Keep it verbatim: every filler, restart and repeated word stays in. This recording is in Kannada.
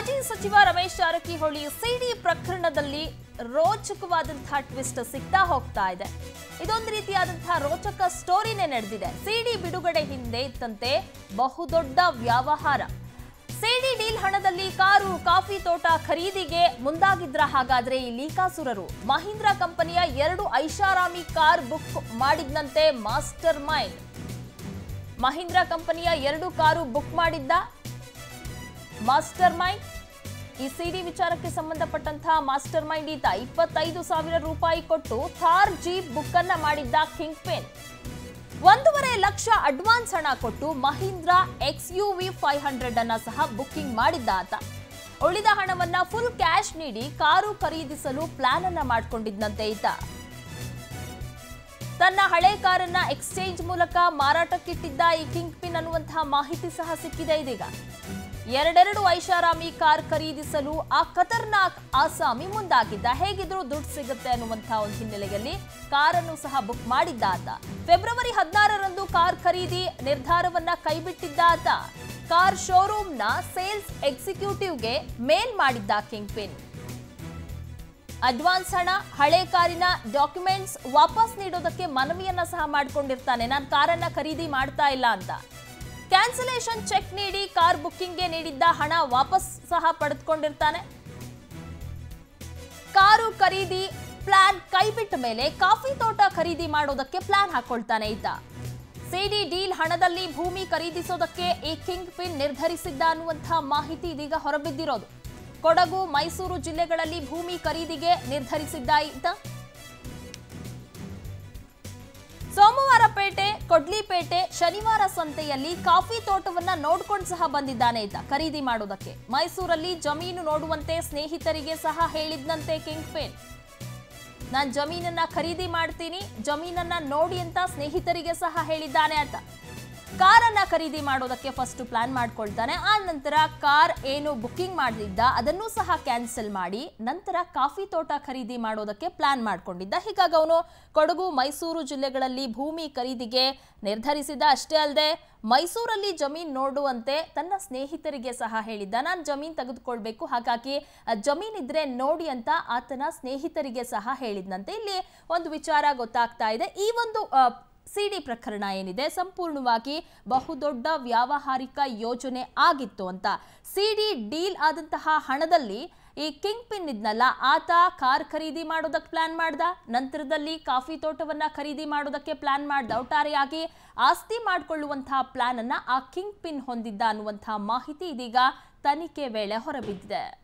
ಮಾಜಿ ಸಚಿವ ರಮೇಶ್ ಜಾರಕಿಹೊಳಿ ಸಿಡಿ ಪ್ರಕರಣದಲ್ಲಿ ರೋಚಕವಾದಂತಹ ಟ್ವಿಸ್ಟ್ ಸಿಗ್ತಾ ಹೋಗ್ತಾ ಇದೆ. ಇದೊಂದು ರೀತಿಯಾದಂತಹ ರೋಚಕ ಸ್ಟೋರಿನೇ ನಡೆದಿದೆ. ಸಿಡಿ ಬಿಡುಗಡೆ ಹಿಂದೆ ಇತ್ತಂತೆ ಬಹುದೊಡ್ಡ ವ್ಯವಹಾರ. ಸಿಡಿ ಡೀಲ್ ಹಣದಲ್ಲಿ ಕಾರು, ಕಾಫಿ ತೋಟ ಖರೀದಿಗೆ ಮುಂದಾಗಿದ್ರ ಹಾಗಾದ್ರೆ ಈ ಲೀಕಾಸುರರು. ಮಹೀಂದ್ರ ಕಂಪನಿಯ ಎರಡು ಐಷಾರಾಮಿ ಕಾರ್ ಬುಕ್ ಮಾಡಿದ್ನಂತೆ ಮಾಸ್ಟರ್ ಮೈಂಡ್. ಮಹೀಂದ್ರ ಕಂಪನಿಯ ಎರಡು ಕಾರು ಬುಕ್ ಮಾಡಿದ್ದ ಮಾಸ್ಟರ್ ಮೈಂಡ್. ಈ ಸಿಡಿ ವಿಚಾರಕ್ಕೆ ಸಂಬಂಧಪಟ್ಟಂತಹ ಮಾಸ್ಟರ್ ಮೈಂಡ್ ಈತ ಇಪ್ಪತ್ತೈದು ಸಾವಿರ ರೂಪಾಯಿ ಕೊಟ್ಟು ಥಾರ್ ಜೀಪ್ ಬುಕ್ ಅನ್ನ ಮಾಡಿದ್ದ ಕಿಂಗ್ ಪಿನ್. ಒಂದೂವರೆ ಲಕ್ಷ ಅಡ್ವಾನ್ಸ್ ಹಣ ಕೊಟ್ಟು Mahindra X U V five hundred ಅನ್ನ ಸಹ ಬುಕ್ಕಿಂಗ್ ಮಾಡಿದ್ದ ಆತ. ಉಳಿದ ಹಣವನ್ನ ಫುಲ್ ಕ್ಯಾಶ್ ನೀಡಿ ಕಾರು ಖರೀದಿಸಲು ಪ್ಲಾನ್ ಅನ್ನ ಮಾಡಿಕೊಂಡಿದ್ದಂತೆ ಈತ. ತನ್ನ ಹಳೆ ಕಾರನ್ನ ಎಕ್ಸ್ಚೇಂಜ್ ಮೂಲಕ ಮಾರಾಟಕ್ಕಿಟ್ಟಿದ್ದ ಈ ಕಿಂಗ್ ಪಿನ್ ಅನ್ನುವಂತಹ ಮಾಹಿತಿ ಸಹ ಸಿಕ್ಕಿದೆ ಇದೀಗ. ಎರಡೆರಡು ಐಷಾರಾಮಿ ಕಾರ್ ಖರೀದಿಸಲು ಆ ಖತರ್ನಾಕ್ ಆಸಾಮಿ ಮುಂದಾಗಿದ್ದ. ಹೇಗಿದ್ರು ದುಡ್ಡು ಸಿಗುತ್ತೆ ಅನ್ನುವಂತಹ ಒಂದು ಹಿನ್ನೆಲೆಯಲ್ಲಿ ಕಾರನ್ನು ಸಹ ಬುಕ್ ಮಾಡಿದ್ದ ಆತ. ಫೆಬ್ರವರಿ ಹದಿನಾರರಂದು ಕಾರ್ ಖರೀದಿ ನಿರ್ಧಾರವನ್ನ ಕೈಬಿಟ್ಟಿದ್ದ ಆತ. ಕಾರ್ ಶೋರೂಮ್ನ ಸೇಲ್ಸ್ ಎಕ್ಸಿಕ್ಯೂಟಿವ್ಗೆ ಮೇಲ್ ಮಾಡಿದ್ದ ಕಿಂಗ್ ಪಿನ್. ಅಡ್ವಾನ್ಸ್ ಹಣ, ಹಳೆ ಕಾರಿನ ಡಾಕ್ಯುಮೆಂಟ್ಸ್ ವಾಪಸ್ ನೀಡೋದಕ್ಕೆ ಮನವಿಯನ್ನ ಸಹ ಮಾಡ್ಕೊಂಡಿರ್ತಾನೆ. ನಾನು ಕಾರನ್ನ ಖರೀದಿ ಮಾಡ್ತಾ ಇಲ್ಲ ಅಂತ. ಕ್ಯಾನ್ಸಲೇಷನ್ ಚೆಕ್ ನೀಡಿ ಕಾರ್ ಬುಕ್ಕಿಂಗ್ಗೆ ನೀಡಿದ್ದ ಹಣ ವಾಪಸ್ ಸಹ ಪಡೆದುಕೊಂಡಿರ್ತಾನೆ. ಕಾರು ಖರೀದಿ ಪ್ಲಾನ್ ಕೈಬಿಟ್ಟ ಮೇಲೆ ಕಾಫಿ ತೋಟ ಖರೀದಿ ಮಾಡೋದಕ್ಕೆ ಪ್ಲಾನ್ ಹಾಕೊಳ್ತಾನೆ ಈತ. ಸಿಡಿ ಡೀಲ್ ಹಣದಲ್ಲಿ ಭೂಮಿ ಖರೀದಿಸೋದಕ್ಕೆ ಈ ಕಿಂಗ್ ಪಿನ್ ನಿರ್ಧರಿಸಿದ್ದ ಅನ್ನುವಂತಹ ಮಾಹಿತಿ ಇದೀಗ ಹೊರಬಿದ್ದಿರೋದು. ಕೊಡಗು, ಮೈಸೂರು ಜಿಲ್ಲೆಗಳಲ್ಲಿ ಭೂಮಿ ಖರೀದಿಗೆ ನಿರ್ಧರಿಸಿದ್ದ ಈತ. ಸೋಮವಾರಪೇಟೆ, ಕೊಡ್ಲಿಪೇಟೆ, ಶನಿವಾರ ಸಂತೆಯಲ್ಲಿ ಕಾಫಿ ತೋಟವನ್ನ ನೋಡ್ಕೊಂಡು ಸಹ ಬಂದಿದ್ದಾನೆ ಈತ ಖರೀದಿ ಮಾಡೋದಕ್ಕೆ. ಮೈಸೂರಲ್ಲಿ ಜಮೀನು ನೋಡುವಂತೆ ಸ್ನೇಹಿತರಿಗೆ ಸಹ ಹೇಳಿದ್ನಂತೆ ಕಿಂಗ್ ಪಿನ್. ನಾನು ಜಮೀನನ್ನ ಖರೀದಿ ಮಾಡ್ತೀನಿ, ಜಮೀನನ್ನ ನೋಡಿ ಅಂತ ಸ್ನೇಹಿತರಿಗೆ ಸಹ ಹೇಳಿದ್ದಾನೆ ಆತ. ಕಾರನ್ನ ಖರೀದಿ ಮಾಡೋದಕ್ಕೆ ಫಸ್ಟ್ ಪ್ಲಾನ್ ಮಾಡ್ಕೊಳ್ತಾನೆ. ಆ ನಂತರ ಕಾರ್ ಏನು ಬುಕ್ಕಿಂಗ್ ಮಾಡಿದ್ದ ಅದನ್ನು ಸಹ ಕ್ಯಾನ್ಸಲ್ ಮಾಡಿ ನಂತರ ಕಾಫಿ ತೋಟ ಖರೀದಿ ಮಾಡೋದಕ್ಕೆ ಪ್ಲಾನ್ ಮಾಡ್ಕೊಂಡಿದ್ದ. ಹೀಗಾಗಿ ಅವನು ಕೊಡಗು, ಮೈಸೂರು ಜಿಲ್ಲೆಗಳಲ್ಲಿ ಭೂಮಿ ಖರೀದಿಗೆ ನಿರ್ಧರಿಸಿದ. ಅಷ್ಟೇ ಅಲ್ಲದೆ ಮೈಸೂರಲ್ಲಿ ಜಮೀನ್ ನೋಡುವಂತೆ ತನ್ನ ಸ್ನೇಹಿತರಿಗೆ ಸಹ ಹೇಳಿದ್ದ. ನಾನು ಜಮೀನ್ ತೆಗೆದುಕೊಳ್ಬೇಕು, ಹಾಗಾಗಿ ಜಮೀನ್ ಇದ್ರೆ ನೋಡಿ ಅಂತ ಆತನ ಸ್ನೇಹಿತರಿಗೆ ಸಹ ಹೇಳಿದ್ನಂತೆ. ಇಲ್ಲಿ ಒಂದು ವಿಚಾರ ಗೊತ್ತಾಗ್ತಾ ಇದೆ. ಈ ಒಂದು ಸಿಡಿ ಪ್ರಕರಣ ಏನಿದೆ ಸಂಪೂರ್ಣವಾಗಿ ಬಹುದೊಡ್ಡ ವ್ಯಾವಹಾರಿಕ ಯೋಜನೆ ಆಗಿತ್ತು ಅಂತ. ಸಿಡಿ ಡೀಲ್ ಆದಂತಹ ಹಣದಲ್ಲಿ ಈ ಕಿಂಗ್ ಪಿನ್ ಇದ್ನಲ್ಲ ಆತ ಕಾರ್ ಖರೀದಿ ಮಾಡೋದಕ್ಕೆ ಪ್ಲಾನ್ ಮಾಡ್ದ. ನಂತರದಲ್ಲಿ ಕಾಫಿ ತೋಟವನ್ನ ಖರೀದಿ ಮಾಡೋದಕ್ಕೆ ಪ್ಲಾನ್ ಮಾಡ್ದ. ಒಟ್ಟಾರೆಯಾಗಿ ಆಸ್ತಿ ಮಾಡಿಕೊಳ್ಳುವಂತಹ ಪ್ಲಾನ್ ಅನ್ನ ಆ ಕಿಂಗ್ ಪಿನ್ ಹೊಂದಿದ್ದ ಅನ್ನುವಂತಹ ಮಾಹಿತಿ ಇದೀಗ ತನಿಖೆ ವೇಳೆ ಹೊರಬಿದ್ದಿದೆ.